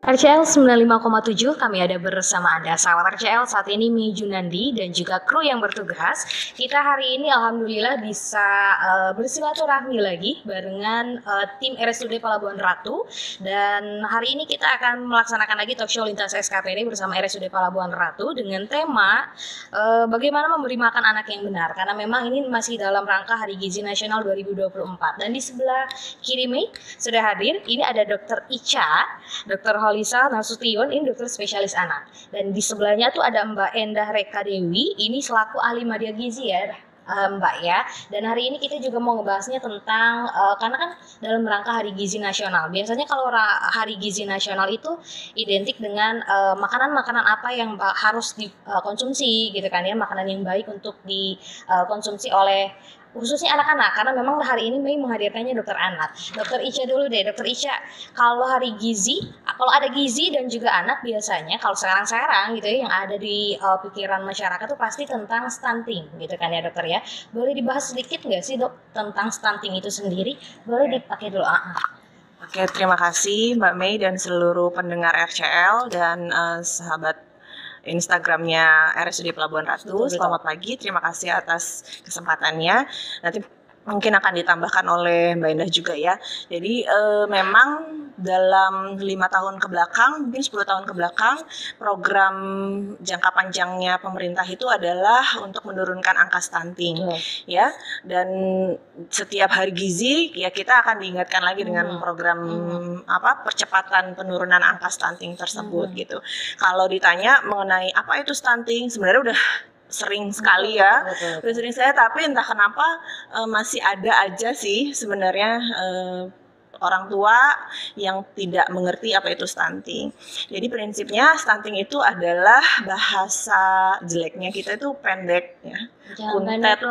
RCL 95,7, kami ada bersama Anda. Sahabat RCL, saat ini Mi Junandi dan juga kru yang bertugas. Kita hari ini Alhamdulillah bisa bersilaturahmi lagi barengan tim RSUD Pelabuhan Ratu. Dan hari ini kita akan melaksanakan lagi talk show lintas SKPD bersama RSUD Pelabuhan Ratu dengan tema bagaimana memberi makan anak yang benar. Karena memang ini masih dalam rangka Hari Gizi Nasional 2024. Dan di sebelah kiri Mi sudah hadir, ini ada Dr. Ica, Dr. Holisa Nasution, ini dokter spesialis anak. Dan di sebelahnya tuh ada Mbak Endah Reka Dewi, ini selaku ahli media gizi ya, Mbak ya. Dan hari ini kita juga mau ngebahasnya tentang karena kan dalam rangka Hari Gizi Nasional. Biasanya kalau Hari Gizi Nasional itu identik dengan makanan-makanan apa yang harus dikonsumsi gitu kan ya, makanan yang baik untuk dikonsumsi oleh khususnya anak-anak, karena memang hari ini Mei menghadirkannya dokter anak. Dokter Ica dulu deh, dokter Ica, kalau hari gizi, kalau ada gizi dan juga anak biasanya, kalau sekarang gitu ya, yang ada di pikiran masyarakat tuh pasti tentang stunting gitu kan ya dokter ya. Boleh dibahas sedikit nggak sih dok tentang stunting itu sendiri? Boleh dipakai dulu. Oke, terima kasih Mbak Mei dan seluruh pendengar RCL dan sahabat Instagramnya RSUD Pelabuhan Ratu. Selamat pagi, terima kasih atas kesempatannya. Nanti mungkin akan ditambahkan oleh Mbak Indah juga ya. Jadi memang dalam 5 tahun ke belakang, mungkin 10 tahun ke belakang, program jangka panjangnya pemerintah itu adalah untuk menurunkan angka stunting, ya. Dan setiap hari gizi, ya kita akan diingatkan lagi dengan program percepatan penurunan angka stunting tersebut gitu. Kalau ditanya mengenai apa itu stunting, sebenarnya udah sering sekali ya, udah sering saya, tapi entah kenapa masih ada aja sih sebenarnya orang tua yang tidak mengerti apa itu stunting. Jadi prinsipnya stunting itu adalah bahasa jeleknya kita itu pendek ya. Kuntet,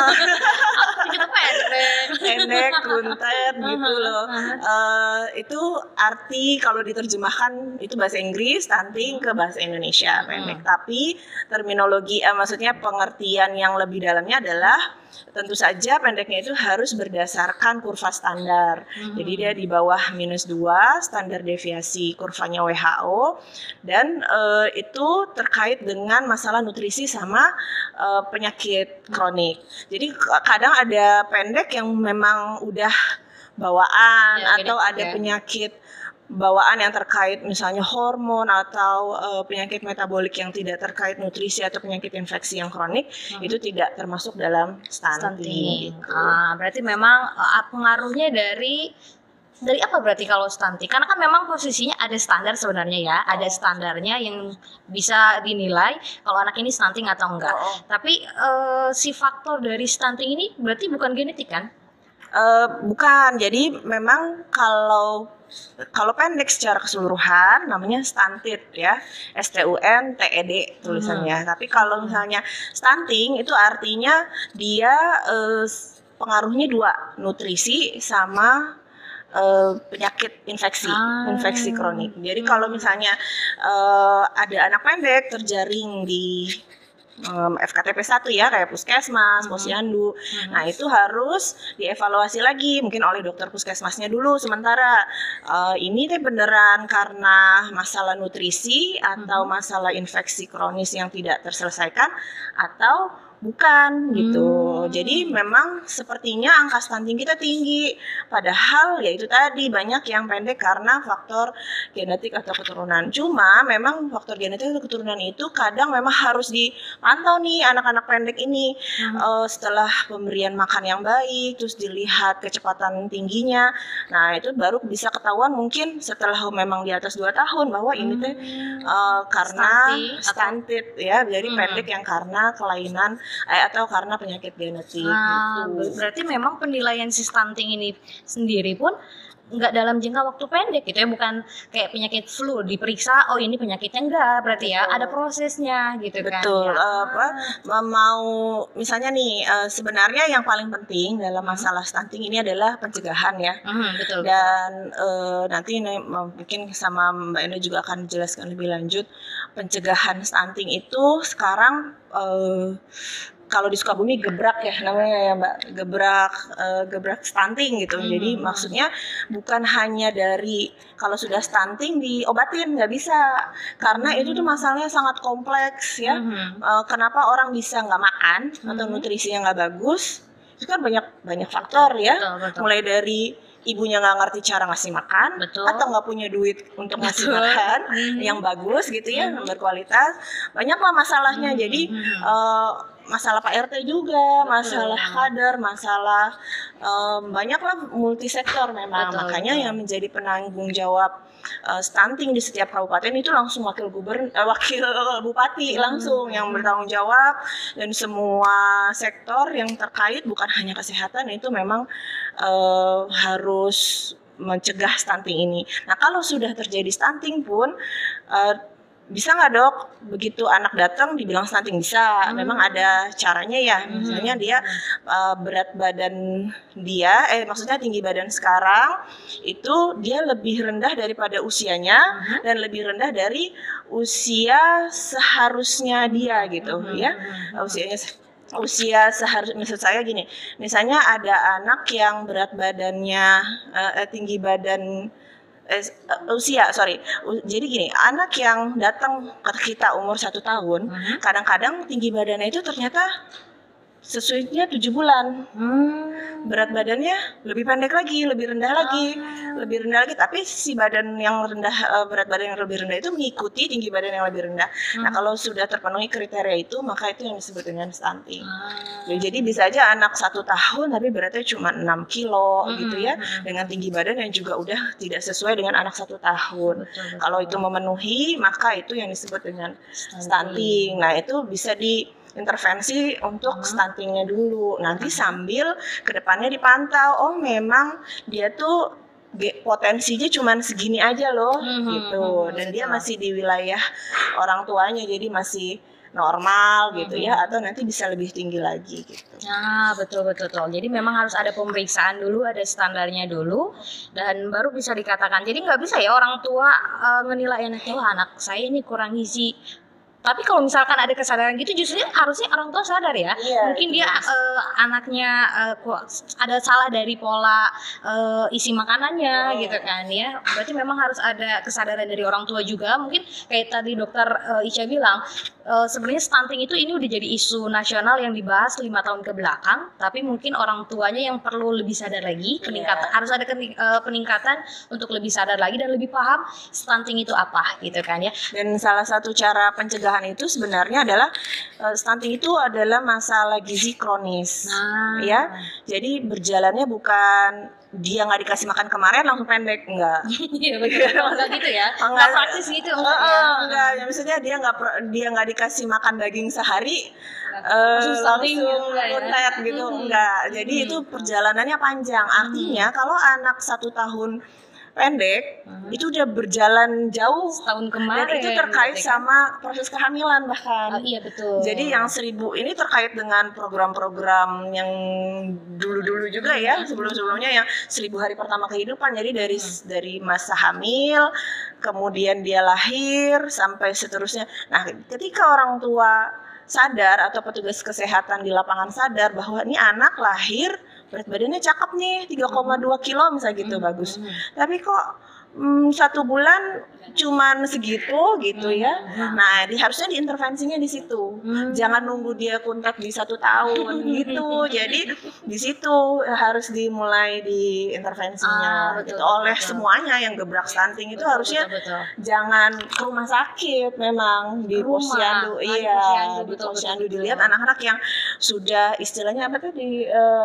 pendek, kuntet gitu loh. Itu arti kalau diterjemahkan itu bahasa Inggris, stunting ke bahasa Indonesia pendek. Tapi terminologi, maksudnya pengertian yang lebih dalamnya adalah tentu saja pendeknya itu harus berdasarkan kurva standar. Jadi dia di bawah -2 standar deviasi kurvanya WHO, dan itu terkait dengan masalah nutrisi sama penyakit kronik. Jadi kadang ada pendek yang memang udah bawaan ya, atau ada penyakit bawaan yang terkait misalnya hormon atau penyakit metabolik yang tidak terkait nutrisi atau penyakit infeksi yang kronik, itu tidak termasuk dalam stunting. Gitu. Berarti memang pengaruhnya dari apa berarti kalau stunting? Karena kan memang posisinya ada standar sebenarnya ya, ada standarnya yang bisa dinilai kalau anak ini stunting atau enggak. Tapi si faktor dari stunting ini berarti bukan genetik kan? Bukan. Jadi memang kalau pendek secara keseluruhan namanya stunted ya, STUNTED tulisannya. Tapi kalau misalnya stunting itu artinya dia pengaruhnya 2, nutrisi sama penyakit infeksi kronik. Jadi kalau misalnya ada anak pendek terjaring di FKTP 1 ya, kayak puskesmas, posyandu. Nah itu harus dievaluasi lagi mungkin oleh dokter puskesmasnya dulu sementara. Ini teh beneran karena masalah nutrisi atau masalah infeksi kronis yang tidak terselesaikan atau bukan gitu. Jadi memang sepertinya angka stunting kita tinggi, padahal ya itu tadi banyak yang pendek karena faktor genetik atau keturunan. Cuma memang faktor genetik atau keturunan itu kadang memang harus dipantau nih anak-anak pendek ini setelah pemberian makan yang baik, terus dilihat kecepatan tingginya. Nah itu baru bisa ketahuan mungkin setelah memang di atas 2 tahun bahwa ini teh karena stunted ya, jadi pendek yang karena kelainan atau karena penyakit genetik. Gitu. Berarti memang penilaian si stunting ini sendiri pun nggak dalam jangka waktu pendek gitu ya, bukan kayak penyakit flu diperiksa oh ini penyakitnya, enggak, berarti ya ada prosesnya gitu kan. Betul. Mau misalnya nih sebenarnya yang paling penting dalam masalah stunting ini adalah pencegahan ya. Betul. Dan nanti mungkin sama Mbak Enda juga akan jelaskan lebih lanjut pencegahan stunting itu sekarang kalau di Sukabumi gebrak ya namanya ya Mbak, gebrak stunting gitu. Jadi maksudnya bukan hanya dari kalau sudah stunting diobatin, nggak bisa, karena itu tuh masalahnya sangat kompleks ya. Kenapa orang bisa nggak makan atau nutrisinya nggak bagus? Itu kan banyak faktor ya. Betul. Mulai dari ibunya nggak ngerti cara ngasih makan, atau nggak punya duit untuk ngasih makan yang bagus gitu ya, berkualitas. Banyaklah masalahnya. Jadi masalah Pak RT juga, masalah kader, masalah banyaklah multisektor memang. Makanya yang menjadi penanggung jawab stunting di setiap kabupaten itu langsung wakil bupati langsung yang bertanggung jawab, dan semua sektor yang terkait bukan hanya kesehatan itu memang harus mencegah stunting ini. Nah, kalau sudah terjadi stunting pun bisa nggak dok, begitu anak datang dibilang stunting? Bisa, memang ada caranya ya. Misalnya dia berat badan dia, maksudnya tinggi badan sekarang itu dia lebih rendah daripada usianya dan lebih rendah dari usia seharusnya dia gitu ya. Usia seharusnya, maksud saya gini, misalnya ada anak yang berat badannya tinggi badan jadi gini, anak yang datang ke kita umur 1 tahun, kadang-kadang tinggi badannya itu ternyata sesuainya 7 bulan. Berat badannya lebih pendek lagi, lebih rendah lagi, tapi si badan yang rendah, berat badan yang lebih rendah itu mengikuti tinggi badan yang lebih rendah. Nah, kalau sudah terpenuhi kriteria itu, maka itu yang disebut dengan stunting. Jadi bisa aja anak 1 tahun tapi beratnya cuma 6 kilo gitu ya, dengan tinggi badan yang juga udah tidak sesuai dengan anak 1 tahun. Betul. Kalau itu memenuhi, maka itu yang disebut dengan stunting. Nah, itu bisa intervensi untuk stuntingnya dulu. Nanti sambil kedepannya dipantau, oh memang dia tuh potensinya cuma segini aja loh gitu, dan dia masih di wilayah orang tuanya, jadi masih normal gitu ya, atau nanti bisa lebih tinggi lagi gitu. Nah, betul. Jadi memang harus ada pemeriksaan dulu, ada standarnya dulu, dan baru bisa dikatakan. Jadi nggak bisa ya orang tua ngenilai anaknya, wah anak saya ini kurang gizi. Tapi kalau misalkan ada kesadaran gitu, justru harusnya orang tua sadar ya. Mungkin dia anaknya ada salah dari pola isi makanannya gitu kan ya. Berarti memang harus ada kesadaran dari orang tua juga. Mungkin kayak tadi dokter Ica bilang, sebenarnya stunting itu ini udah jadi isu nasional yang dibahas 5 tahun ke belakang. Tapi mungkin orang tuanya yang perlu lebih sadar lagi, harus ada peningkatan untuk lebih sadar lagi dan lebih paham stunting itu apa gitu kan ya. Dan salah satu cara pencegahan itu sebenarnya adalah stunting itu adalah masalah gizi kronis ya. Jadi berjalannya bukan dia nggak dikasih makan kemarin langsung pendek, enggak. Iya betul, enggak gitu ya. Enggak praktis gitu enggak. Ya maksudnya dia nggak dikasih makan daging sehari langsung kuntet gitu, enggak. Jadi itu perjalanannya panjang. Artinya kalau anak 1 tahun pendek itu udah berjalan jauh setahun kemarin, dan itu terkait sama proses kehamilan bahkan. Iya betul. Jadi yang 1000 ini terkait dengan program-program yang dulu-dulu juga ya, sebelum-sebelumnya yang 1000 hari pertama kehidupan. Jadi dari masa hamil, kemudian dia lahir sampai seterusnya. Nah, ketika orang tua sadar atau petugas kesehatan di lapangan sadar bahwa ini anak lahir berat badannya cakep nih 3,2 kilo misalnya gitu, bagus. Tapi kok 1 bulan cuman segitu gitu ya. Nah, harusnya diintervensinya di situ. Jangan nunggu dia kuntet di 1 tahun gitu. Jadi di situ harus dimulai diintervensinya gitu. Oleh semuanya yang gebrak stunting itu harusnya jangan ke rumah sakit, memang di posyandu. Iya, di posyandu dilihat anak-anak yang sudah istilahnya apa tuh di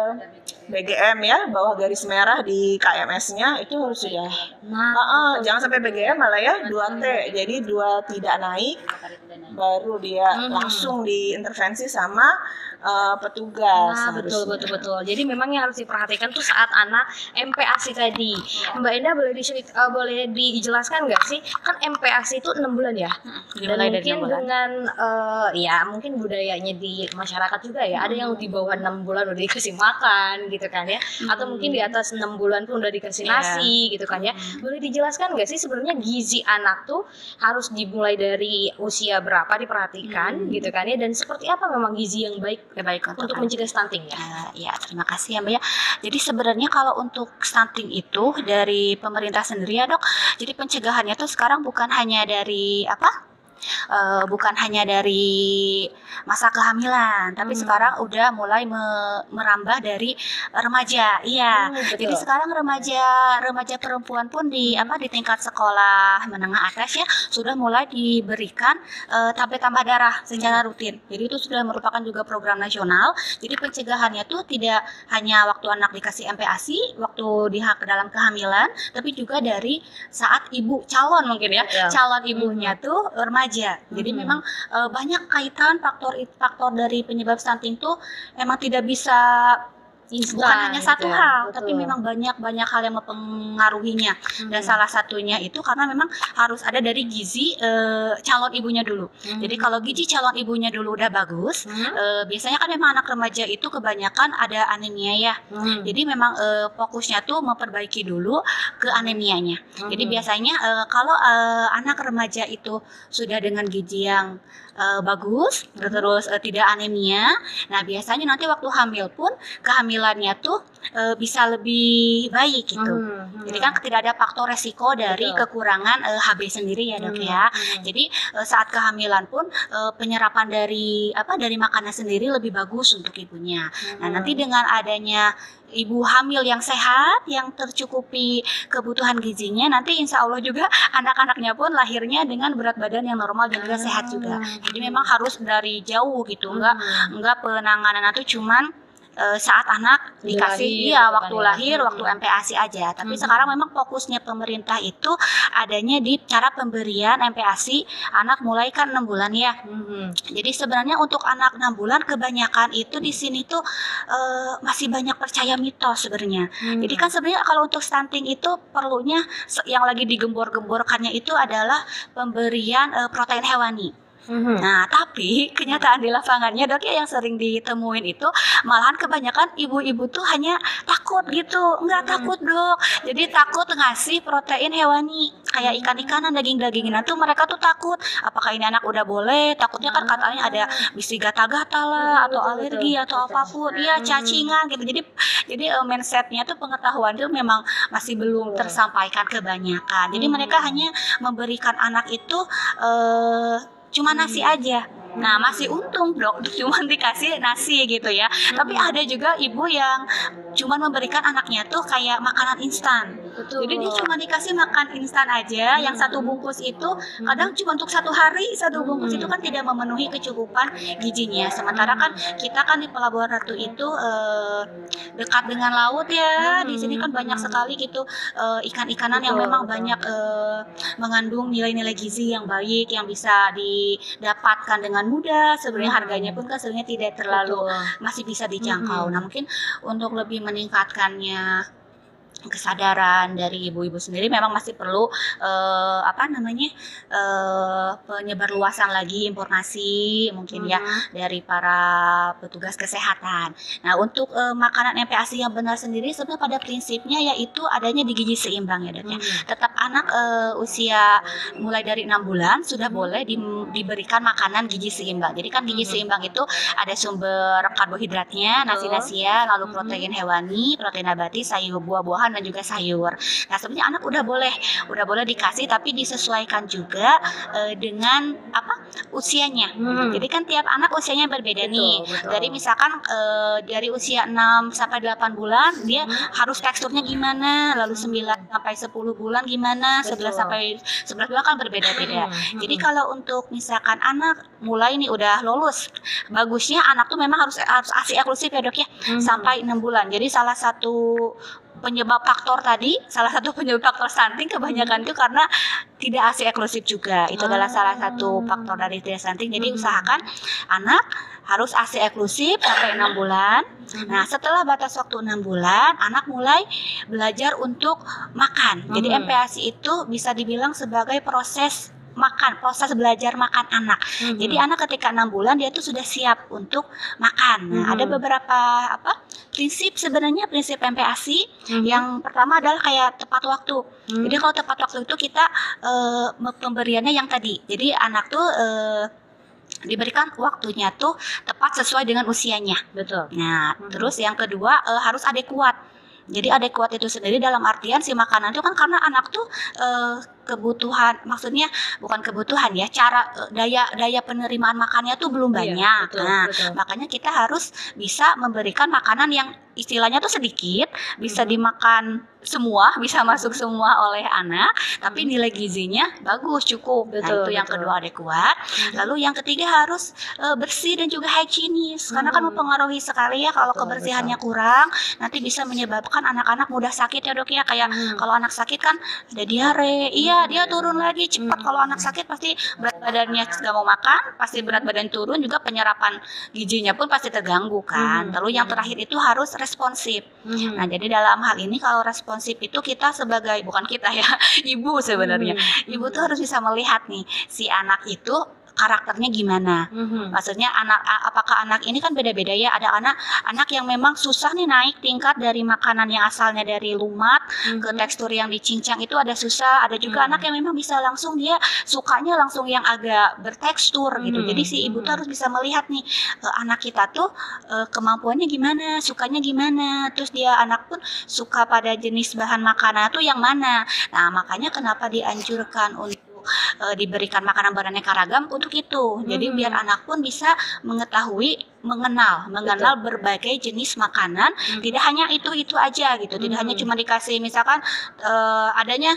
BGM ya, bawah garis merah di KMS-nya itu harus sudah jangan sampai BGM malah ya 2T, jadi 2 tidak naik baru dia langsung diintervensi sama petugas. Nah, betul. Jadi memang yang harus diperhatikan tuh saat anak MPASI tadi. Mbak Endah boleh dijelaskan nggak sih? Kan MPASI itu 6 bulan ya. Dan mungkin dengan ya mungkin budayanya di masyarakat juga ya. Ada yang di bawah 6 bulan udah dikasih makan gitu kan ya, atau mungkin di atas 6 bulan pun udah dikasih nasi gitu kan ya. Boleh dijelaskan nggak sih sebenarnya gizi anak tuh harus dimulai dari usia berapa diperhatikan gitu kan ya, dan seperti apa memang gizi yang baik untuk mencegah stunting ya? Ya, terima kasih ya Mbak ya. Jadi sebenarnya kalau untuk stunting itu dari pemerintah sendiri ya Dok, jadi pencegahannya tuh sekarang bukan hanya dari bukan hanya dari masa kehamilan, tapi sekarang udah mulai merambah dari remaja. Iya. Jadi sekarang remaja perempuan pun di tingkat sekolah menengah atas ya sudah mulai diberikan tablet tambah darah secara rutin. Jadi itu sudah merupakan juga program nasional. Jadi pencegahannya tuh tidak hanya waktu anak dikasih MPASI, waktu dalam kehamilan, tapi juga dari saat ibu calon mungkin ya, calon ibunya tuh remaja. Jadi memang banyak kaitan faktor dari penyebab stunting tuh emang tidak bisa bukan hanya satu hal, tapi memang banyak hal yang mempengaruhinya. Dan salah satunya itu karena memang harus ada dari gizi calon ibunya dulu. Jadi kalau gizi calon ibunya dulu udah bagus, biasanya kan memang anak remaja itu kebanyakan ada anemia ya. Jadi memang fokusnya tuh memperbaiki dulu ke anemianya. Jadi biasanya kalau anak remaja itu sudah dengan gizi yang bagus, terus tidak anemia. Nah biasanya nanti waktu hamil pun kehamilannya tuh bisa lebih baik gitu. Jadi kan tidak ada faktor resiko dari kekurangan HB sendiri ya Dok ya. Jadi saat kehamilan pun penyerapan dari makanan sendiri lebih bagus untuk ibunya. Nah nanti dengan adanya ibu hamil yang sehat, yang tercukupi kebutuhan gizinya, nanti insya Allah juga anak-anaknya pun lahirnya dengan berat badan yang normal dan juga sehat juga. Jadi memang harus dari jauh gitu, enggak penanganan itu cuman saat anak dikasih waktu lahir, waktu MPASI aja. Tapi sekarang memang fokusnya pemerintah itu adanya di cara pemberian MPASI anak mulai kan 6 bulan ya. Jadi sebenarnya untuk anak 6 bulan kebanyakan itu di sini tuh masih banyak percaya mitos sebenarnya. Jadi kan sebenarnya kalau untuk stunting itu perlunya yang lagi digembor-gemborkannya itu adalah pemberian protein hewani. Nah, tapi kenyataan di lapangannya Dok ya yang sering ditemuin itu malahan kebanyakan ibu-ibu tuh hanya takut gitu. Enggak takut Dok. Jadi takut ngasih protein hewani kayak ikan-ikanan, daging-dagingan tuh mereka tuh takut. Apakah ini anak udah boleh? Takutnya kan katanya ada bisa gata-gata lah atau alergi atau apapun. Iya, cacingan gitu. Jadi mindsetnya tuh pengetahuan itu memang masih belum tersampaikan kebanyakan. Jadi mereka hanya memberikan anak itu cuma nasi aja. Nah masih untung Dok, cuma dikasih nasi gitu ya. Tapi ada juga ibu yang cuma memberikan anaknya tuh kayak makanan instan. Jadi dia cuma dikasih makan instan aja, yang satu bungkus itu kadang cuma untuk 1 hari, satu bungkus itu kan tidak memenuhi kecukupan gizinya. Sementara kan kita kan di Pelabuhan Ratu itu dekat dengan laut ya. Di sini kan banyak sekali gitu ikan-ikanan yang memang banyak mengandung nilai-nilai gizi yang baik yang bisa didapatkan dengan mudah. Sebenarnya harganya pun kan sebenarnya tidak terlalu masih bisa dijangkau. Nah mungkin untuk lebih meningkatkannya kesadaran dari ibu-ibu sendiri memang masih perlu penyebarluasan lagi informasi mungkin ya dari para petugas kesehatan. Nah untuk makanan MPASI yang benar sendiri sebenarnya pada prinsipnya yaitu adanya di gizi seimbang ya Dok ya. Tetap anak usia mulai dari 6 bulan sudah boleh diberikan makanan gizi seimbang. Jadi kan gizi seimbang itu ada sumber karbohidratnya, nasi-nasian, lalu protein hewani, protein nabati, sayur, buah-buahan dan juga sayur. Nah sebenarnya anak udah boleh dikasih tapi disesuaikan juga dengan usianya. Jadi kan tiap anak usianya berbeda nih. Dari misalkan dari usia 6 sampai 8 bulan dia harus teksturnya gimana, lalu 9 sampai 10 bulan gimana, 11 sampai 11 bulan kan berbeda-beda. Jadi kalau untuk misalkan anak mulai nih udah lulus, bagusnya anak tuh memang harus ASI eksklusif ya Dok ya, sampai 6 bulan. Jadi salah satu penyebab faktor stunting kebanyakan itu karena tidak ASI eksklusif juga. Itu adalah salah satu faktor dari tidak stunting. Jadi usahakan anak harus ASI eksklusif sampai 6 bulan. Nah, setelah batas waktu 6 bulan, anak mulai belajar untuk makan. Jadi MPASI itu bisa dibilang sebagai proses proses belajar makan anak. Jadi anak ketika 6 bulan dia tuh sudah siap untuk makan. Nah, ada beberapa prinsip sebenarnya, prinsip MPASI. Yang pertama adalah kayak tepat waktu. Jadi kalau tepat waktu itu kita pemberiannya yang tadi. Jadi anak tuh diberikan waktunya tuh tepat sesuai dengan usianya. Betul. Nah, terus yang kedua harus adekuat. Jadi adekuat itu sendiri dalam artian si makanan itu kan karena anak tuh kebutuhan, maksudnya bukan kebutuhan ya, cara daya penerimaan makannya tuh belum banyak. Betul, Nah, betul. makanya kita harus bisa memberikan makanan yang istilahnya tuh sedikit, bisa dimakan semua, bisa masuk semua oleh anak, tapi nilai gizinya bagus, cukup. Nah, Betul, itu yang betul. kedua adekuat. Lalu yang ketiga harus bersih dan juga higienis, karena kan mempengaruhi sekali ya kalau Betul, kebersihannya kurang, nanti bisa menyebabkan anak-anak mudah sakit ya dok ya, kayak kalau anak sakit kan ada diare, iya dia turun lagi cepat. Kalau anak sakit pasti berat badannya nggak mau makan, pasti berat badan turun, juga penyerapan gizinya pun pasti terganggu kan. Lalu yang terakhir itu harus responsif. Nah, jadi dalam hal ini kalau responsif itu kita sebagai, bukan kita ya, ibu sebenarnya. Ibu tuh harus bisa melihat nih si anak itu karakternya gimana. Maksudnya apakah anak ini kan beda-beda ya. Ada anak yang memang susah nih naik tingkat dari makanan yang asalnya dari lumat ke tekstur yang dicincang, itu ada susah. Ada juga anak yang memang bisa langsung, dia sukanya langsung yang agak bertekstur gitu. Jadi si ibu tuh harus bisa melihat nih anak kita tuh kemampuannya gimana, sukanya gimana. Terus dia anak pun suka pada jenis bahan makanan tuh yang mana. Nah, makanya kenapa dianjurkan untuk diberikan makanan beraneka ragam untuk itu. Jadi biar anak pun bisa mengetahui, mengenal berbagai jenis makanan, tidak hanya itu aja gitu. Tidak hanya cuma dikasih misalkan adanya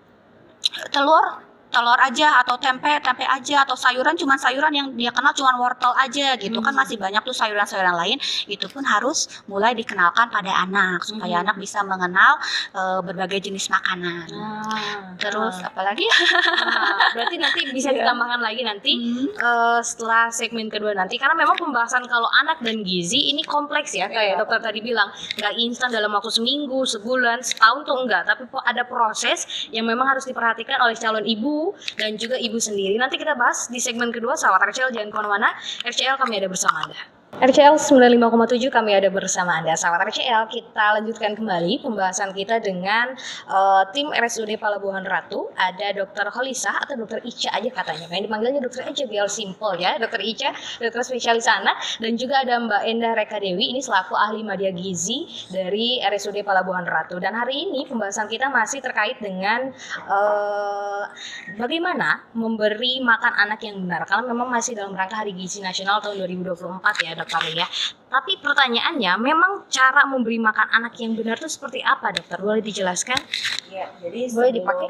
telur aja, atau tempe aja, atau sayuran cuma sayuran yang dia kenal cuma wortel aja gitu. Kan masih banyak tuh sayuran-sayuran lain. Itu pun harus mulai dikenalkan pada anak supaya anak bisa mengenal berbagai jenis makanan. Terus apalagi? Berarti nanti bisa ditambahkan lagi nanti setelah segmen kedua nanti, karena memang pembahasan kalau anak dan gizi ini kompleks ya, kayak dokter tadi bilang, nggak instan dalam waktu seminggu, sebulan, setahun tuh enggak, tapi ada proses yang memang harus diperhatikan oleh calon ibu dan juga ibu sendiri. Nanti kita bahas di segmen kedua. Sahabat RCL jangan kemana-mana, RCL kami ada bersama Anda. RCL 95,7 kami ada bersama Anda. Sahabat RCL, kita lanjutkan kembali pembahasan kita dengan tim RSUD Pelabuhan Ratu. Ada Dr. Holisah atau Dr. Ica aja katanya. Yang dipanggilnya Dr. Ica biar simple ya. Dr. Ica, dokter spesialis anak, dan juga ada Mbak Endah Reka Dewi, ini selaku ahli media gizi dari RSUD Pelabuhan Ratu. Dan hari ini pembahasan kita masih terkait dengan bagaimana memberi makan anak yang benar. Karena memang masih dalam rangka Hari Gizi Nasional tahun 2024 ya, dokter ya. Tapi pertanyaannya, memang cara memberi makan anak yang benar itu seperti apa, dokter? Boleh dijelaskan? Ya, jadi Boleh dipakai?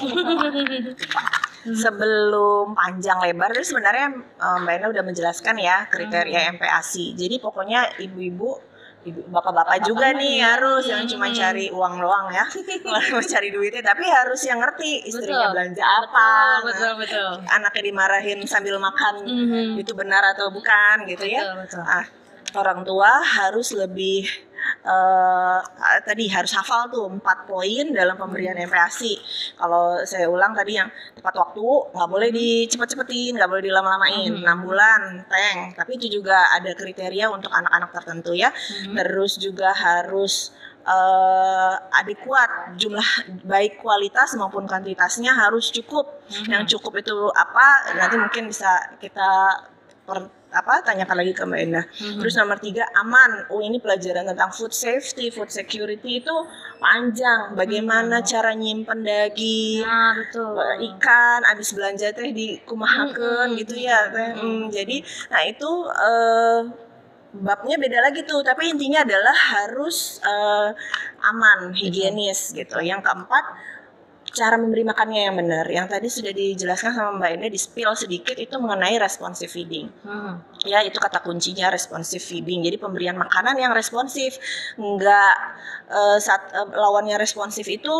Sebelum panjang lebar, itu sebenarnya Mbak Ena udah menjelaskan ya kriteria MPASI. Jadi pokoknya ibu-ibu, bapak-bapak juga nih harus yang cuma cari uang doang ya, mau cari duitnya, tapi harus yang ngerti istrinya belanja apa, betul. anaknya dimarahin sambil makan itu benar atau bukan gitu ya. Betul. Orang tua harus lebih tadi harus hafal tuh 4 poin dalam pemberian MPASI. Kalau saya ulang tadi, yang tepat waktu, nggak boleh dicepet-cepetin, nggak boleh dilama-lamain. 6 bulan tank, tapi itu juga ada kriteria untuk anak-anak tertentu ya. Terus juga harus adekuat, jumlah baik kualitas maupun kuantitasnya harus cukup. Yang cukup itu apa? Nanti mungkin bisa kita tanyakan lagi ke Mbak Endah. Terus nomor 3, aman. Ini pelajaran tentang food safety, food security itu panjang. Bagaimana cara nyimpen daging, ikan, abis belanja teh dikumahakeun gitu ya teh. Jadi, nah itu babnya beda lagi tuh. Tapi intinya adalah harus aman, higienis gitu. Yang keempat, cara memberi makannya yang benar. Yang tadi sudah dijelaskan sama Mbak Endah, di-spill sedikit itu mengenai responsive feeding. Ya, itu kata kuncinya, responsive feeding. Jadi pemberian makanan yang responsif. Enggak lawannya responsif itu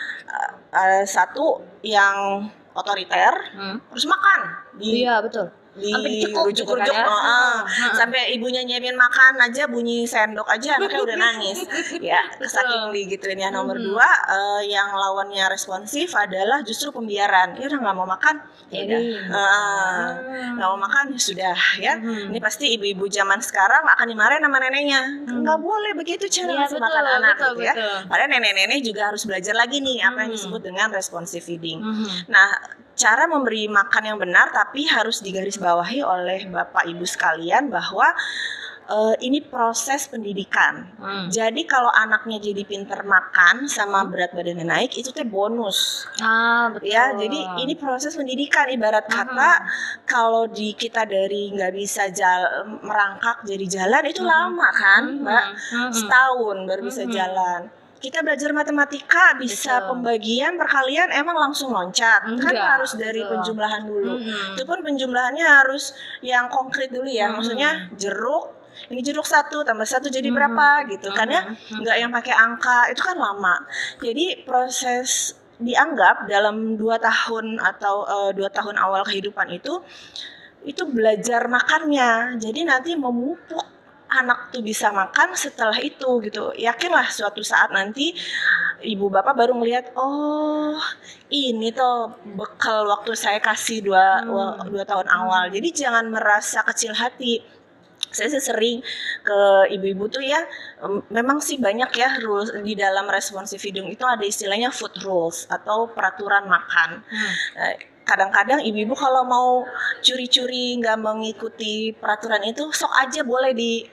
2. Satu yang otoriter, terus makan. Iya, betul. Sampai dicekuk gitu kan dirujuk-rujuk, ya. sampai ibunya nyiapin makan aja bunyi sendok aja anaknya udah nangis. Ya, saking digituin ya. Nomor dua, yang lawannya responsif adalah justru pembiaran. Dia udah nggak mau makan, ya udah. Nggak mau makan ya sudah ya. Ini pasti ibu-ibu zaman sekarang akan dimarahin sama neneknya. Nggak boleh begitu cara ngasih makan anak gitu ya. Padahal nenek-nenek juga harus belajar lagi nih apa yang disebut dengan responsive feeding. Nah, cara memberi makan yang benar tapi harus digarisbawahi oleh Bapak Ibu sekalian bahwa ini proses pendidikan. Jadi kalau anaknya jadi pinter makan sama berat badannya naik itu teh bonus. Betul. Ya, jadi ini proses pendidikan ibarat kata kalau di kita dari nggak bisa merangkak jadi jalan itu lama kan, Mbak? Setahun baru bisa jalan. Kita belajar matematika bisa pembagian perkalian emang langsung loncat. Kan harus dari penjumlahan dulu. Itu pun penjumlahannya harus yang konkret dulu ya. Maksudnya jeruk, ini jeruk 1 tambah 1 jadi berapa gitu kan ya. Nggak yang pakai angka, itu kan lama. Jadi proses dianggap dalam 2 tahun atau 2 tahun awal kehidupan itu belajar makannya. Jadi nanti memupuk anak tuh bisa makan setelah itu gitu. Yakinlah suatu saat nanti ibu bapak baru melihat, oh ini tuh bekal waktu saya kasih 2 tahun awal. Jadi jangan merasa kecil hati. Saya sering ke ibu-ibu tuh ya, memang sih banyak ya rules di dalam responsive feeding itu ada istilahnya food rules atau peraturan makan. Kadang-kadang ibu-ibu kalau mau curi-curi nggak mengikuti peraturan itu sok aja boleh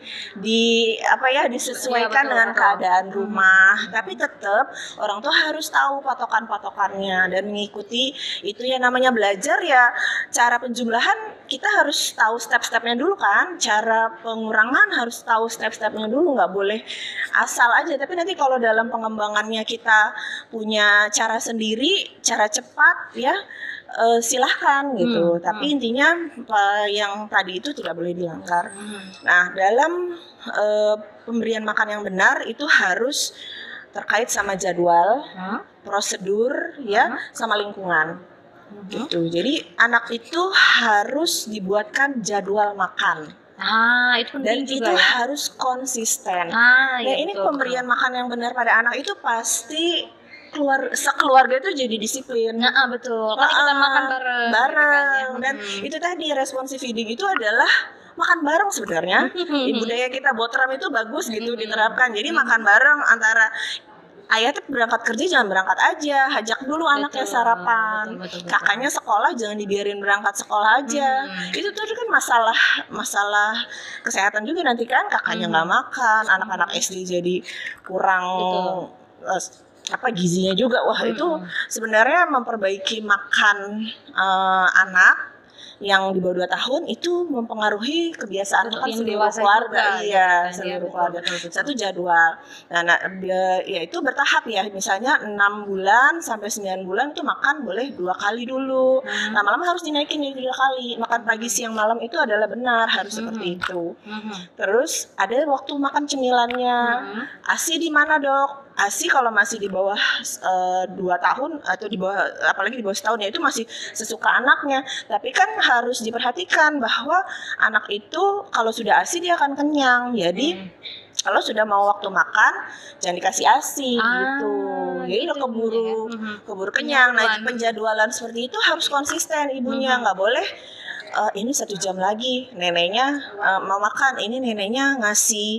disesuaikan dengan keadaan rumah, tapi tetap orang tua harus tahu patokan-patokannya dan mengikuti itu ya namanya belajar ya. Cara penjumlahan kita harus tahu step-stepnya dulu kan, cara pengurangan harus tahu step-stepnya dulu, nggak boleh asal aja. Tapi nanti kalau dalam pengembangannya kita punya cara sendiri, cara cepat ya, silahkan gitu. Tapi intinya yang tadi itu tidak boleh dilanggar. Nah, dalam pemberian makan yang benar itu harus terkait sama jadwal, prosedur ya, sama lingkungan. Gitu. Jadi anak itu harus dibuatkan jadwal makan. Itu penting dan juga itu ya. harus konsisten. Ya, ini betul, pemberian makan yang benar pada anak itu pasti sekeluarga itu jadi disiplin. Betul. Karena kita makan bareng. Dan itu tadi responsive feeding itu adalah makan bareng sebenarnya. Di budaya kita Botram itu bagus gitu diterapkan. Jadi makan bareng antara ayah tuh berangkat kerja jangan berangkat aja, ajak dulu anaknya sarapan. Betul. Kakaknya sekolah jangan dibiarin berangkat sekolah aja. Itu tuh kan masalah kesehatan juga nanti kan kakaknya nggak makan, anak-anak SD jadi kurang gizinya juga. Itu sebenarnya memperbaiki makan anak yang di bawah 2 tahun itu mempengaruhi kebiasaan seluruh keluarga. Seluruh keluarga. Satu jadwal. Ya itu bertahap ya. Misalnya 6 bulan sampai 9 bulan itu makan boleh 2 kali dulu. Lama-lama harus dinaikin jadi 3 kali. Makan pagi, siang, malam itu adalah benar, harus seperti itu. Terus ada waktu makan cemilannya. ASI di mana, Dok? ASI kalau masih di bawah 2 tahun atau apalagi di bawah setahun ya itu masih sesuka anaknya. Tapi kan harus diperhatikan bahwa anak itu kalau sudah ASI dia akan kenyang. Jadi kalau sudah mau waktu makan jangan dikasih ASI gitu. Jadi udah keburu kenyang. Nah, penjadwalan seperti itu harus konsisten ibunya, nggak boleh ini 1 jam lagi neneknya mau makan, ini neneknya ngasih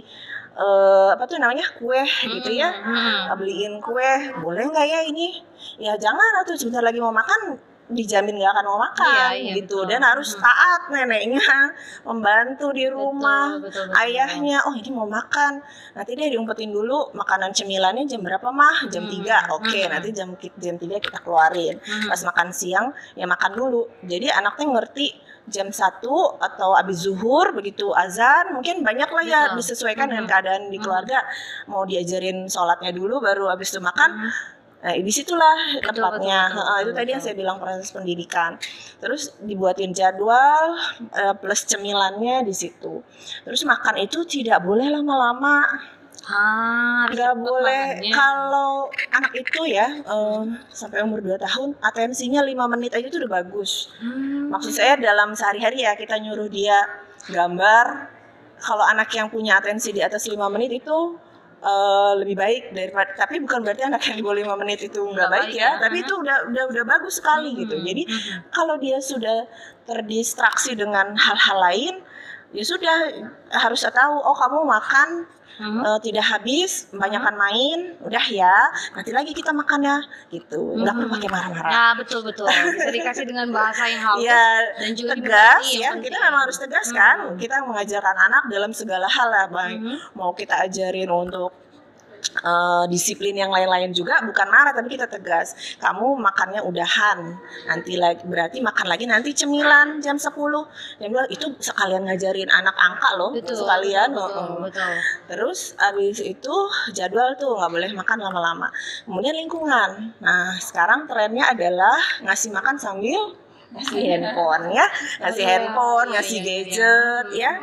kue gitu ya, beliin kue, boleh nggak ya ini? Ya jangan, atau sebentar lagi mau makan dijamin nggak akan mau makan gitu. Betul. Dan harus taat neneknya, membantu di rumah. Betul. Ayahnya, oh ini mau makan, nanti dia diumpetin dulu makanan cemilannya jam berapa mah? Jam 3. Oke, nanti jam 3 kita keluarin. Pas makan siang ya makan dulu. Jadi anaknya ngerti jam 1 atau abis zuhur begitu azan, mungkin banyak lah ya disesuaikan dengan keadaan di keluarga. Mau diajarin sholatnya dulu baru abis itu makan. Nah, disitulah tepatnya. Itu tadi yang saya bilang proses pendidikan. Terus dibuatin jadwal plus cemilannya di situ. Terus makan itu tidak boleh lama-lama. Harus Nggak cepet boleh makannya. kalau anak itu ya sampai umur 2 tahun atensinya 5 menit aja itu udah bagus. Maksud saya dalam sehari-hari ya kita nyuruh dia gambar. Kalau anak yang punya atensi di atas 5 menit itu lebih baik daripada, tapi bukan berarti anak yang di bawah 5 menit itu nggak baik ya, tapi itu udah bagus sekali gitu. Jadi kalau dia sudah terdistraksi dengan hal-hal lain, ya sudah harus tahu, oh kamu makan tidak habis, banyakkan main, udah ya, nanti lagi kita makan ya, gitu. Nggak perlu pakai marah-marah. Ya betul. Bisa dikasih dengan bahasa yang halus Ya, dan juga tegas dimengerti ya, yang kita penting. memang harus tegas kan. Kita mengajarkan anak dalam segala hal lah, baik mau kita ajarin untuk disiplin yang lain-lain juga, bukan marah tapi kita tegas. Kamu makannya udahan, nanti lagi berarti makan lagi nanti cemilan jam 10. Jam 2 itu sekalian ngajarin anak angka loh, Betul, sekalian. betul. Terus abis itu jadwal tuh nggak boleh makan lama-lama. Kemudian lingkungan. Nah sekarang trennya adalah ngasih makan sambil ngasih handphone ya, ngasih handphone, ngasih gadget ya,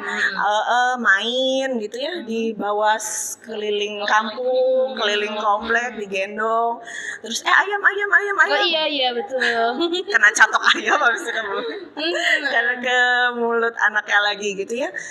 main gitu ya, dibawa keliling kampung, keliling komplek, digendong, terus ayam, Oh iya betul. kena catok ayam habis itu karena ke mulut anaknya lagi gitu ya.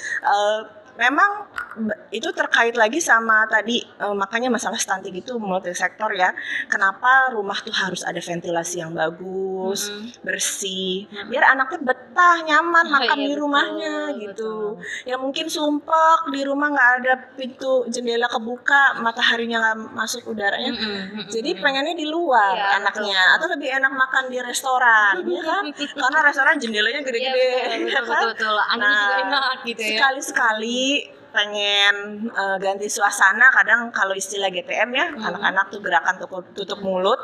Memang itu terkait lagi sama tadi, makanya masalah stunting itu multisektor ya. Kenapa rumah tuh harus ada ventilasi yang bagus, bersih, biar anaknya betah, nyaman makan Iya, di betul, rumahnya gitu. Ya mungkin sumpek di rumah nggak ada pintu jendela kebuka, mataharinya nggak masuk udaranya. Jadi pengennya di luar Iya, anaknya, atau lebih enak makan di restoran, ya kan? Karena restoran jendelanya gede-gede, ya kan? Betul. Anaknya juga enak gitu ya. Sekali-sekali pengen ganti suasana, kadang kalau istilah GTM ya, anak-anak tuh gerakan tutup mulut.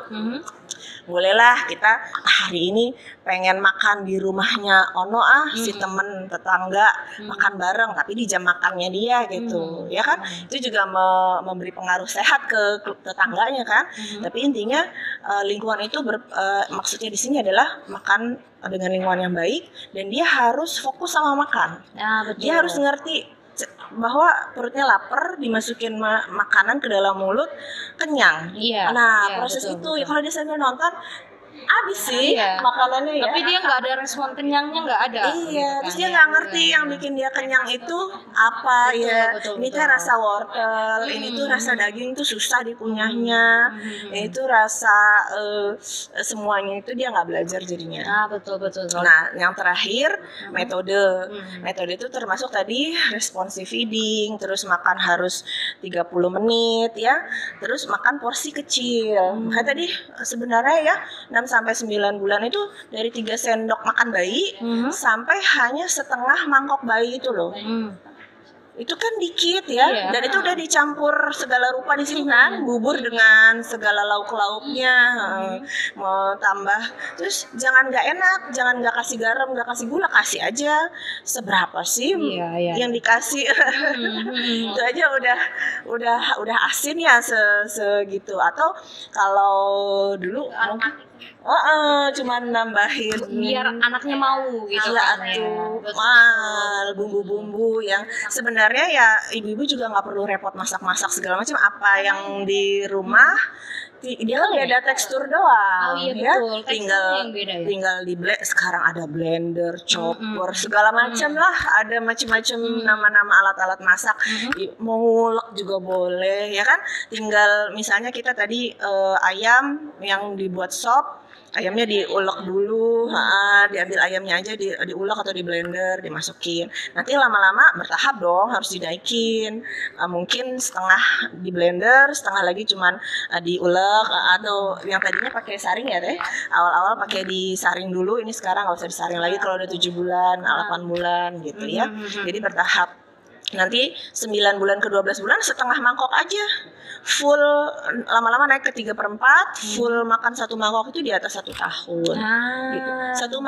Bolehlah kita hari ini pengen makan di rumahnya Ono si temen tetangga makan bareng, tapi di jam makannya dia gitu, ya kan? Itu juga memberi pengaruh sehat ke tetangganya kan. Tapi intinya lingkungan itu maksudnya di sini adalah makan dengan lingkungan yang baik, dan dia harus fokus sama makan. Nah, betul. Dia harus ngerti bahwa perutnya lapar, dimasukin makanan ke dalam mulut, kenyang. Iya, Nah, iya, proses betul, itu betul. ya kalau dia sambil nonton habis sih Iya. makanannya ya. Tapi dia nggak ada respon kenyangnya, nggak ada. Iya, gitu terus kan, dia ya. nggak ngerti yang bikin dia kenyang itu apa. Betul, Ini tuh betul. rasa wortel, ini tuh rasa daging tuh susah dikunyahnya, ini tuh rasa semuanya itu dia nggak belajar jadinya. Nah, betul. Nah, yang terakhir metode. Metode itu termasuk tadi responsive feeding, terus makan harus 30 menit ya. Terus makan porsi kecil. Kayak tadi sebenarnya ya 6 sampai 9 bulan itu dari 3 sendok makan bayi sampai hanya setengah mangkok bayi itu loh. Itu kan dikit ya, Iya. dan itu udah dicampur segala rupa di sini kan, bubur dengan segala lauk-lauknya, mau tambah, terus jangan nggak enak, jangan nggak kasih garam, nggak kasih gula, kasih aja seberapa sih Iya. yang dikasih, itu aja udah asin ya segitu. Atau kalau dulu cuman nambahin Biar anaknya mau gitu iya kan ya. tuh, Betul. bumbu-bumbu yang sebenarnya ya ibu-ibu juga nggak perlu repot masak-masak segala macam, apa yang di rumah dia kan beda tekstur doang. Oh iya, ya betul. Teksturnya yang beda ya. tinggal di blend. Sekarang ada blender, chopper, segala macam lah, ada macam-macam nama-nama alat-alat masak. Mau ngulek juga boleh ya kan, tinggal misalnya kita tadi ayam yang dibuat sop, ayamnya diulek dulu, diambil ayamnya aja diulek atau di blender, dimasukin. Nanti lama-lama bertahap dong, harus dinaikin. Mungkin setengah di blender, setengah lagi cuman diulek, atau yang tadinya pakai saring ya teh. Awal-awal pakai disaring dulu, ini sekarang nggak usah disaring lagi kalau udah 7 bulan, 8 bulan gitu ya. Jadi bertahap. Nanti 9 bulan ke 12 bulan setengah mangkok aja. Full, lama-lama naik ke 3/4, full makan satu mangkok itu di atas 1 tahun. Gitu. Satu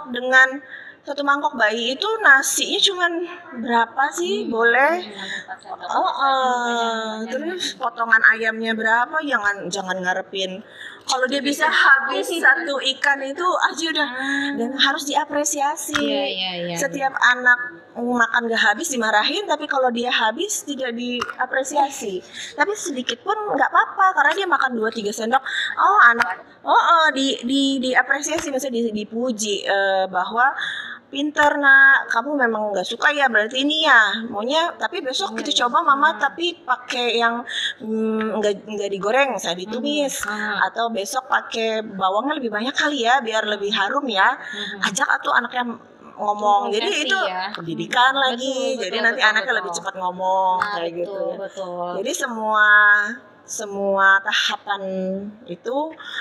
mangkok bayi itu nasinya cuman berapa sih? Boleh. Terus potongan ayamnya berapa? Jangan ngarepin Kalau dia bisa habis satu ikan itu aja udah, dan harus diapresiasi. Iya. Setiap anak makan gak habis dimarahin, tapi kalau dia habis tidak diapresiasi. Tapi sedikit pun nggak apa-apa karena dia makan 2-3 sendok. Oh anak, diapresiasi, maksudnya dipuji bahwa pinter nak, kamu memang nggak suka ya berarti ini ya maunya, tapi besok kita coba mama tapi pakai yang nggak digoreng, saya ditumis, atau besok pakai bawangnya lebih banyak kali ya biar lebih harum ya. Ajak atau anaknya ngomong, jadi itu pendidikan lagi, jadi nanti anaknya lebih cepat ngomong kayak gitu ya. Jadi semua tahapan itu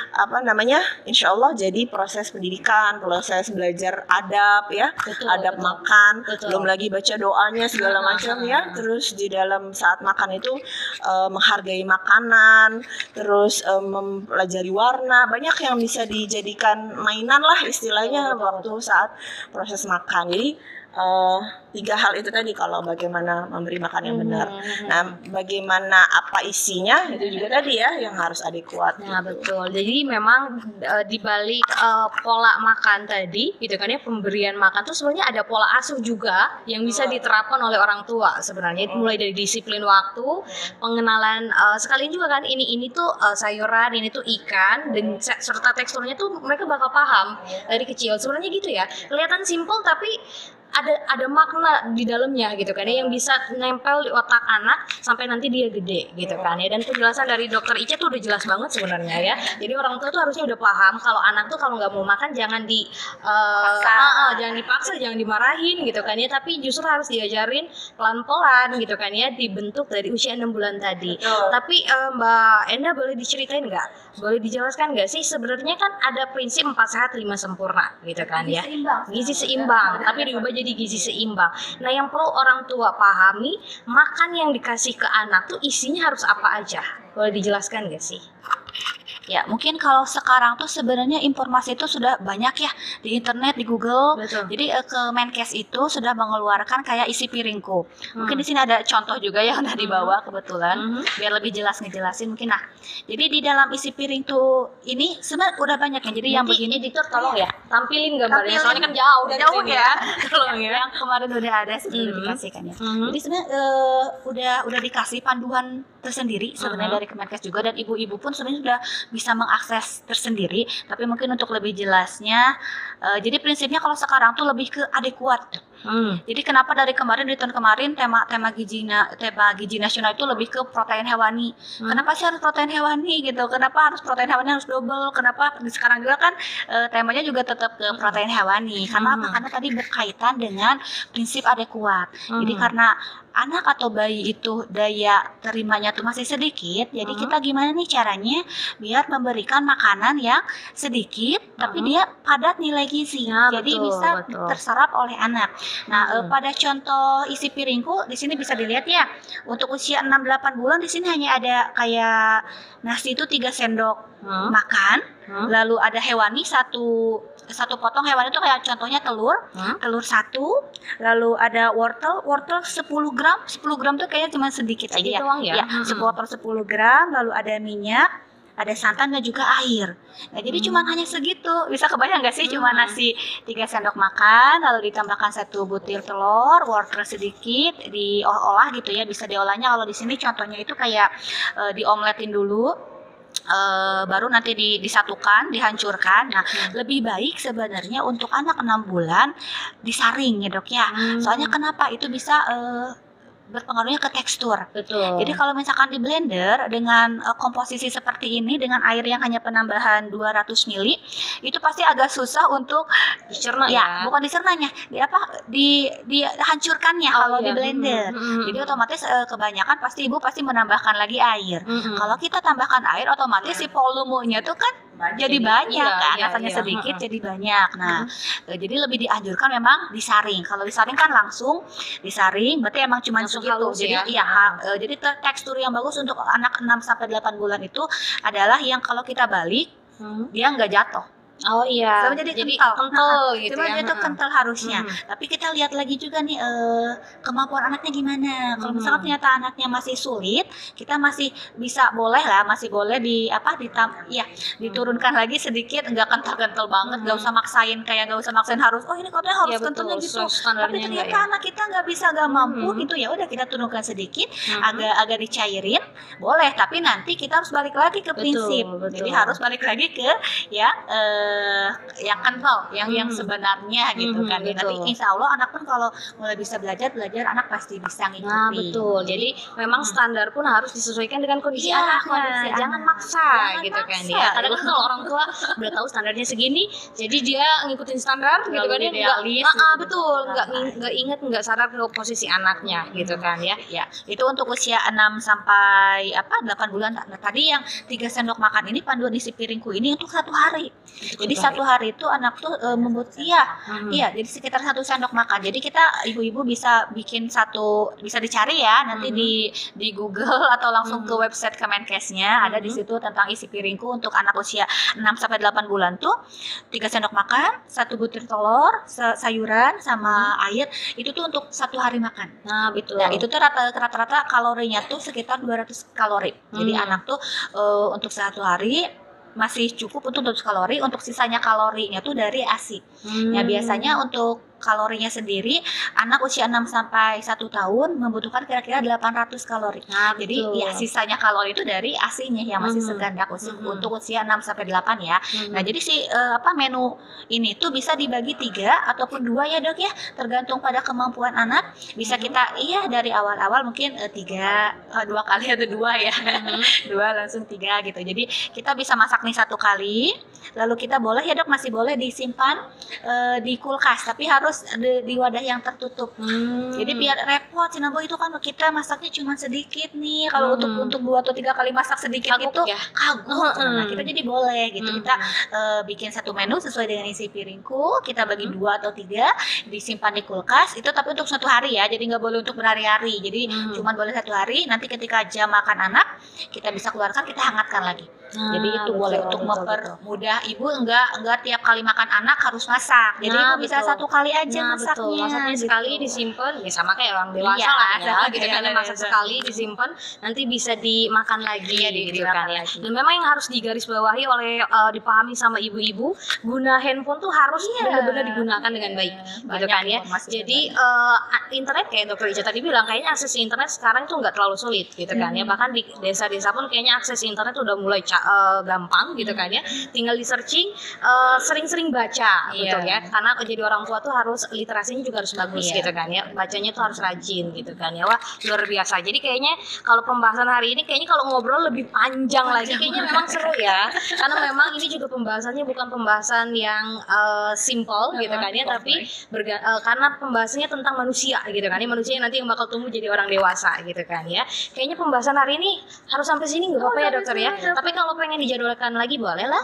insya Allah jadi proses pendidikan, proses belajar adab ya, adab makan, belum lagi baca doanya segala macam ya. Terus di dalam saat makan itu menghargai makanan, terus mempelajari warna, banyak yang bisa dijadikan mainan lah istilahnya waktu saat proses makan. Jadi 3 hal itu tadi, kalau bagaimana memberi makan yang benar. Nah, bagaimana apa isinya itu juga tadi ya yang harus adekuat. Nah, betul. Jadi memang di balik pola makan tadi gitu kan ya, pemberian makan tuh sebenarnya ada pola asuh juga yang bisa diterapkan oleh orang tua sebenarnya. Mulai dari disiplin waktu, pengenalan sekalian juga kan ini tuh sayuran, ini tuh ikan, dan serta teksturnya tuh mereka bakal paham dari kecil. Sebenarnya gitu ya. Kelihatan simpel tapi ada makna di dalamnya gitu kan ya, yang bisa nempel di otak anak sampai nanti dia gede gitu kan ya. Dan penjelasan dari dokter Ica tuh udah jelas banget sebenarnya ya. Jadi orang tua tuh harusnya udah paham kalau anak tuh kalau nggak mau makan jangan jangan dipaksa, jangan dimarahin gitu kan ya, tapi justru harus diajarin pelan-pelan gitu kan ya, dibentuk dari usia 6 bulan tadi. Tapi Mbak Enda boleh diceritain nggak? Boleh dijelaskan nggak sih sebenarnya kan ada prinsip 4 sehat 5 sempurna gitu kan ya. Gizi seimbang, tapi diubah jadi gizi seimbang. Nah, yang perlu orang tua pahami, makan yang dikasih ke anak tuh isinya harus apa aja? Boleh dijelaskan nggak sih? Ya, mungkin kalau sekarang tuh sebenarnya informasi itu sudah banyak ya di internet, di Google. Betul. Jadi Kemenkes itu sudah mengeluarkan kayak isi piringku. Mungkin di sini ada contoh juga yang udah dibawa kebetulan, biar lebih jelas ngejelasin mungkin. Nah, jadi di dalam isi piring tuh ini sebenarnya udah banyak ya. Jadi yang begini editor tolong ya, tampilin gambarnya. Soalnya kan jauh dari sini ya. Tolong ya. Yang kemarin udah ada sudah dikasihkan ya. Jadi sebenarnya udah dikasih panduan tersendiri sebenarnya dari Kemenkes juga, dan ibu-ibu pun sebenarnya sudah bisa mengakses tersendiri. Tapi mungkin untuk lebih jelasnya, jadi prinsipnya kalau sekarang tuh lebih ke adekuat. Jadi kenapa dari tahun kemarin tema gizi nasional itu lebih ke protein hewani. Kenapa sih harus protein hewani gitu? Kenapa harus protein hewani harus double? Kenapa sekarang juga kan temanya juga tetap ke protein hewani? Karena apa? Karena tadi berkaitan dengan prinsip adekuat. Jadi karena anak atau bayi itu daya terimanya tuh masih sedikit, jadi kita gimana nih caranya biar memberikan makanan yang sedikit tapi dia padat nilai gizi, jadi bisa terserap oleh anak. Nah, pada contoh isi piringku di sini bisa dilihat ya, untuk usia 6-8 bulan di sini hanya ada kayak nasi itu 3 sendok makan, lalu ada hewani satu potong hewani itu kayak contohnya telur 1, lalu ada wortel 10 gram tuh kayaknya cuma sedikit aja ya. Doang ya. Wortel 10 gram, lalu ada minyak, ada santan dan juga air. Nah, jadi cuma hanya segitu. Bisa kebayang nggak sih cuma nasi 3 sendok makan, lalu ditambahkan 1 butir telur, wortel sedikit, diolah gitu ya. Bisa diolahnya kalau di sini contohnya itu kayak diomletin dulu. Baru nanti disatukan, dihancurkan. Nah, lebih baik sebenarnya untuk anak 6 bulan disaring ya dok ya. Soalnya kenapa? Itu bisa berpengaruhnya ke tekstur. Betul. Jadi kalau misalkan di blender dengan komposisi seperti ini dengan air yang hanya penambahan 200 ml, itu pasti agak susah untuk dicerna ya. Bukan dicernanya, dihancurkannya kalau di blender. Jadi otomatis kebanyakan ibu pasti menambahkan lagi air. Kalau kita tambahkan air, otomatis si volumenya tuh kan jadi banyak kan, asalnya sedikit jadi banyak. Nah, jadi lebih dianjurkan memang disaring. Kalau disaring kan langsung disaring, berarti emang cuma segitu. Jadi jadi tekstur yang bagus untuk anak 6-8 bulan itu adalah yang kalau kita balik dia nggak jatuh. Oh iya. Sama jadi Jadi kental. kental gitu Cuma ya. dia tuh kental harusnya. Mhm. Tapi kita lihat lagi juga nih kemampuan anaknya gimana. Kalau misalkan ternyata anaknya masih sulit, kita masih bisa boleh lah, masih boleh diturunkan lagi sedikit, nggak kental-kental banget, nggak usah maksain kayak nggak usah maksain harus ini katanya harus Iya, kentalnya betul. gitu. Standarnya Tapi enggak ternyata ya. anak kita nggak bisa, nggak mampu gitu, ya udah kita turunkan sedikit, Mhm. agak dicairin, boleh. Tapi nanti kita harus balik lagi ke prinsip. Betul. Jadi harus balik lagi ke ya yang kental, yang sebenarnya gitu kan. Ya, nanti betul. insya Allah anak pun kalau mulai bisa belajar, anak pasti bisa ngikutin. Nah, betul. Jadi memang standar pun harus disesuaikan dengan kondisi Iya, anaknya. kondisi Jangan anak. maksa Jangan gitu kan maksa, ya. Kadang gitu. kalau orang tua udah tahu standarnya segini, jadi dia ngikutin standar gitu kan ya, idealis enggak gitu. betul, enggak ingat, enggak sadar ke posisi anaknya gitu kan ya. Ya, itu untuk usia 6 sampai 8 bulan. Nah, tadi yang 3 sendok makan ini panduan isi piringku ini untuk 1 hari. Jadi 1 hari itu anak tuh iya, jadi sekitar 1 sendok makan. Jadi kita ibu-ibu bisa bikin bisa dicari ya nanti di Google atau langsung ke website Kemenkesnya, ada di situ tentang isi piringku untuk anak usia 6 sampai 8 bulan tuh 3 sendok makan, 1 butir telur, sayuran sama air. Itu tuh untuk 1 hari makan. Nah, betul. Nah, itu tuh rata-rata kalorinya tuh sekitar 200 kalori. Jadi anak tuh untuk 1 hari masih cukup untuk 200 kalori, untuk sisanya kalorinya tuh dari ASI. Ya, biasanya untuk kalorinya sendiri anak usia 6 sampai 1 tahun membutuhkan kira-kira 800 kalori. Nah, Jadi betul. ya sisanya kalori itu dari ASI-nya yang masih segandak untuk usia 6 sampai 8 ya. Nah, jadi menu ini tuh bisa dibagi 3 ataupun 2 ya, Dok ya, tergantung pada kemampuan anak. Bisa kita dari awal-awal mungkin 2 kali atau 2 ya. 2 langsung 3 gitu. Jadi kita bisa masak nih 1 kali, lalu kita boleh ya, Dok, masih boleh disimpan di kulkas, tapi harus di wadah yang tertutup. Jadi biar repot, Sinabo, itu kan kita masaknya cuma sedikit nih. Kalau untuk 2 atau 3 kali masak sedikit Kagok itu ya? kagok. Nah, kita jadi boleh gitu. Kita bikin 1 menu sesuai dengan isi piringku, kita bagi 2 atau 3, disimpan di kulkas. Itu tapi untuk 1 hari ya. Jadi nggak boleh untuk berhari-hari. Jadi cuma boleh 1 hari. Nanti ketika jam makan anak, kita bisa keluarkan, kita hangatkan lagi. Jadi itu betul, boleh untuk betul. mempermudah ibu, enggak tiap kali makan anak harus masak. Jadi Nah, ibu bisa betul. 1 kali aja Nah, masaknya. betul. Masaknya gitu. sekali disimpan, ya sama kayak orang dewasa Iya, lah ya, sama gitu kayak kan, orang masak dewasa. sekali disimpan, nanti bisa dimakan lagi, Iya, gitu dimakan kan ya. lagi. Dan memang yang harus digarisbawahi oleh dipahami sama ibu-ibu, guna handphone tuh harus benar-benar digunakan dengan baik, gitu Banyak kan ya. informasi Jadi internet kayak Dokter Ica tadi bilang, kayaknya akses internet sekarang tuh nggak terlalu sulit, gitu kan ya. Bahkan di desa-desa pun kayaknya akses internet udah mulai gampang, gitu kan ya. Tinggal di searching, sering-sering baca, Iya. betul ya. Karena jadi orang tua tuh harus literasinya juga harus bagus, Iya. gitu kan ya. Bacanya tuh harus rajin, gitu kan ya. Wah, luar biasa. Jadi kayaknya kalau pembahasan hari ini, kayaknya kalau ngobrol lebih panjang lagi, kayaknya memang seru ya. Karena memang ini juga pembahasannya bukan pembahasan yang simple, gitu kan ya, tapi karena pembahasannya tentang manusia, gitu kan ya. Manusia yang nanti yang bakal tumbuh jadi orang dewasa, gitu kan ya. Kayaknya pembahasan hari ini harus sampai sini, nggak apa-apa ya, Dokter ya. Tapi kalau pengen dijadwalkan lagi, boleh lah.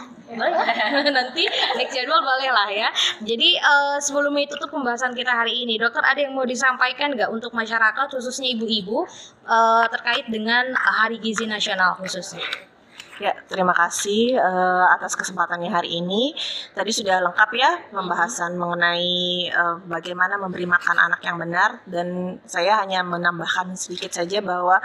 Nanti next jadwal boleh lah ya. Jadi sebelum tutup pembahasan kita hari ini, Dokter ada yang mau disampaikan nggak untuk masyarakat, khususnya ibu-ibu, terkait dengan Hari Gizi Nasional khususnya? Ya, terima kasih atas kesempatannya hari ini. Tadi sudah lengkap ya pembahasan mengenai bagaimana memberi makan anak yang benar, dan saya hanya menambahkan sedikit saja bahwa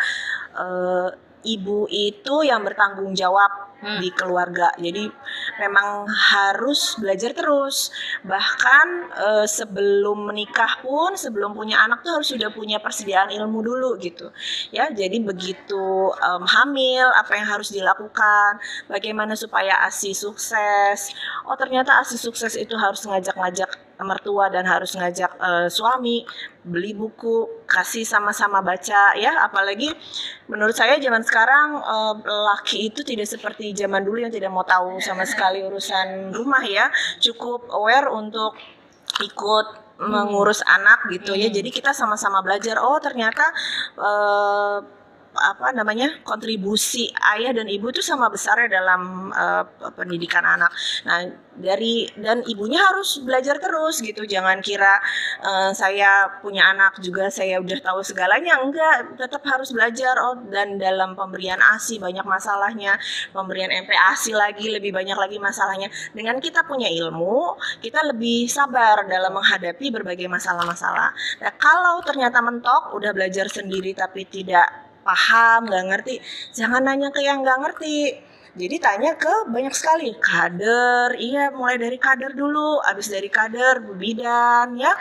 ibu itu yang bertanggung jawab di keluarga. Jadi memang harus belajar terus. Bahkan sebelum menikah pun, sebelum punya anak tuh harus sudah punya persediaan ilmu dulu gitu. Ya, jadi begitu hamil apa yang harus dilakukan, bagaimana supaya ASI sukses. Oh, ternyata ASI sukses itu harus ngajak-ngajak mertua dan harus ngajak suami, beli buku, kasih sama-sama baca ya. Apalagi menurut saya zaman sekarang laki itu tidak seperti zaman dulu yang tidak mau tahu sama sekali urusan rumah ya. Cukup aware untuk ikut mengurus anak gitu ya. Jadi kita sama-sama belajar. Oh, ternyata apa namanya, kontribusi ayah dan ibu itu sama besar ya dalam pendidikan anak. Nah, dan ibunya harus belajar terus gitu. Jangan kira saya punya anak juga saya udah tahu segalanya, enggak, tetap harus belajar. Dan dalam pemberian ASI banyak masalahnya, pemberian MPASI lagi lebih banyak lagi masalahnya. Dengan kita punya ilmu, kita lebih sabar dalam menghadapi berbagai masalah-masalah. Nah, kalau ternyata mentok udah belajar sendiri tapi tidak paham, nggak ngerti, jangan nanya ke yang nggak ngerti. Jadi tanya ke banyak sekali kader, iya, mulai dari kader dulu, abis dari kader bidan ya.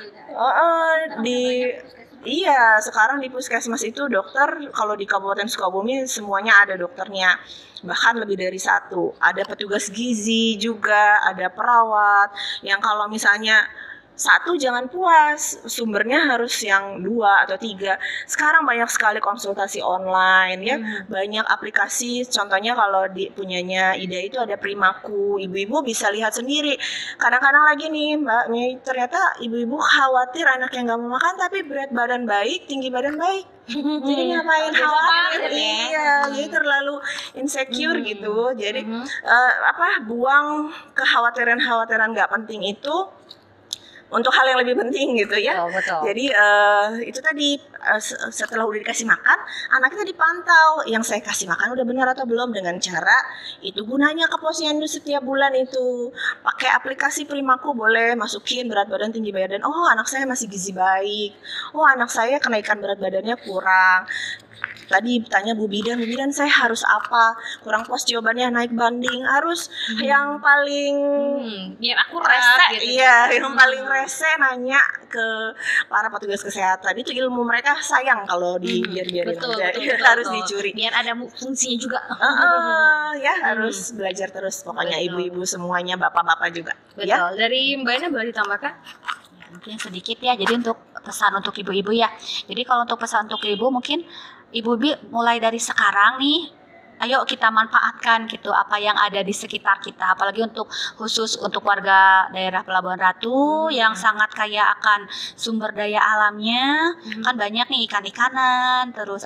Iya, sekarang di puskesmas itu dokter, kalau di Kabupaten Sukabumi semuanya ada dokternya, bahkan lebih dari satu. Ada petugas gizi juga, ada perawat, yang kalau misalnya satu jangan puas, sumbernya harus yang 2 atau 3. Sekarang banyak sekali konsultasi online ya, banyak aplikasi. Contohnya kalau punyanya Ida itu ada Primaku, ibu-ibu bisa lihat sendiri. Kadang-kadang lagi nih Mbak, ternyata ibu-ibu khawatir anaknya nggak mau makan tapi berat badan baik, tinggi badan baik. Jadi ngapain khawatir? Iya, jadi terlalu insecure gitu. Jadi buang kekhawatiran-khawatiran nggak penting itu untuk hal yang lebih penting gitu ya. Betul. Jadi itu tadi setelah udah dikasih makan, anaknya dipantau yang saya kasih makan udah benar atau belum, dengan cara itu gunanya ke posyandu setiap bulan itu. Pakai aplikasi Primaku boleh masukin berat badan, tinggi badan. Oh, anak saya masih gizi baik. Oh, anak saya kenaikan berat badannya kurang. Tadi tanya Bu Bidan saya harus apa? Kurang puas jawabannya naik banding. Harus yang paling biar aku rese gitu. Iya, yang paling rese nanya ke para petugas kesehatan. Itu ilmu mereka sayang kalau dibiarin aja. Harus dicuri. Biar ada fungsinya juga. Ya harus belajar terus pokoknya, ibu-ibu semuanya, bapak-bapak juga. Betul. Ya? Dari Mbak Ina boleh ditambahkan? Mungkin sedikit ya, jadi untuk pesan untuk ibu-ibu ya. Jadi kalau untuk pesan untuk ibu, mungkin ibu-ibu mulai dari sekarang nih, ayo kita manfaatkan gitu apa yang ada di sekitar kita, apalagi khusus untuk warga daerah Pelabuhan Ratu yang sangat kaya akan sumber daya alamnya. Kan banyak nih ikan-ikanan, terus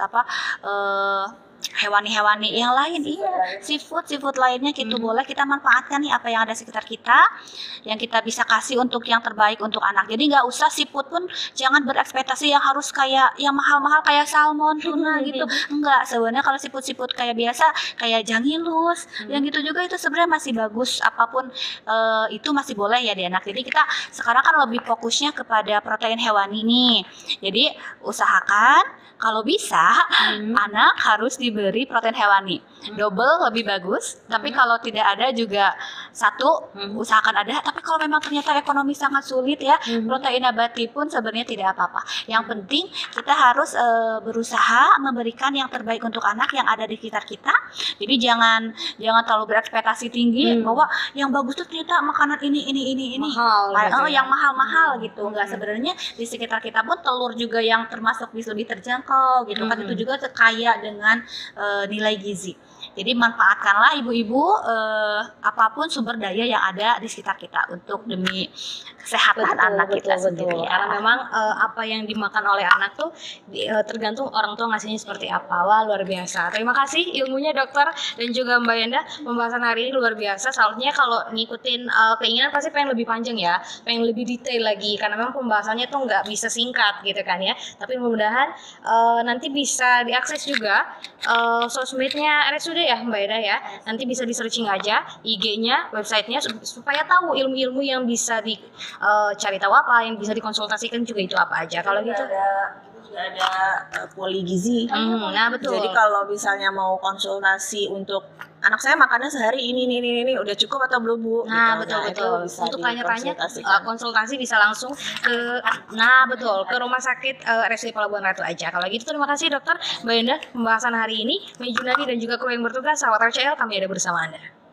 hewani-hewani yang lain, seafood lainnya gitu. Boleh kita manfaatkan nih apa yang ada sekitar kita, yang kita bisa kasih untuk yang terbaik untuk anak. Jadi nggak usah seafood pun jangan berekspektasi yang harus kayak yang mahal-mahal kayak salmon, tuna gitu. Enggak, sebenarnya kalau seafood kayak biasa kayak jangilus, yang gitu juga itu sebenarnya masih bagus. Apapun itu masih boleh ya di anak. Jadi kita sekarang kan lebih fokusnya kepada protein hewani nih. Jadi usahakan kalau bisa anak harus diberi protein hewani, double lebih bagus. Tapi kalau tidak ada juga satu, usahakan ada. Tapi kalau memang ternyata ekonomi sangat sulit ya, protein nabati pun sebenarnya tidak apa-apa. Yang penting kita harus berusaha memberikan yang terbaik untuk anak yang ada di sekitar kita. Jadi jangan terlalu berekspektasi tinggi bahwa yang bagus tuh ternyata makanan ini mahal, gitu yang mahal-mahal gitu. Enggak, sebenarnya di sekitar kita pun telur juga yang termasuk bisa lebih terjangkau gitu kan, itu juga kaya dengan nilai gizi. Jadi manfaatkanlah ibu-ibu apapun sumber daya yang ada di sekitar kita untuk demi kesehatan anak kita sendiri. Ya. Karena memang apa yang dimakan oleh anak tuh tergantung orang tua ngasihnya seperti apa. Wah, luar biasa. Terima kasih ilmunya dokter dan juga Mbak Yanda. Pembahasan hari ini luar biasa. Soalnya kalau ngikutin keinginan pasti pengen lebih panjang ya, pengen lebih detail lagi. Karena memang pembahasannya tuh nggak bisa singkat gitu kan ya. Tapi mudah-mudahan nanti bisa diakses juga sosmednya RSUD ya Mbak Ida ya. Nanti bisa di searching aja IG-nya, websitenya supaya tahu ilmu-ilmu yang bisa cari tahu apa, yang bisa dikonsultasikan juga itu apa aja. Kalau gitu ada poligizi. Nah betul. Jadi kalau misalnya mau konsultasi untuk anak saya makannya sehari ini udah cukup atau belum Bu? Nah gitu. betul. Untuk tanya-tanya konsultasi bisa langsung ke ke rumah sakit RSUD Pelabuhan Ratu aja. Kalau gitu terima kasih dokter Mbak Yanda pembahasan hari ini. Mei Junadi dan juga kru yang bertugas sahabat RCL, kami ada bersama Anda.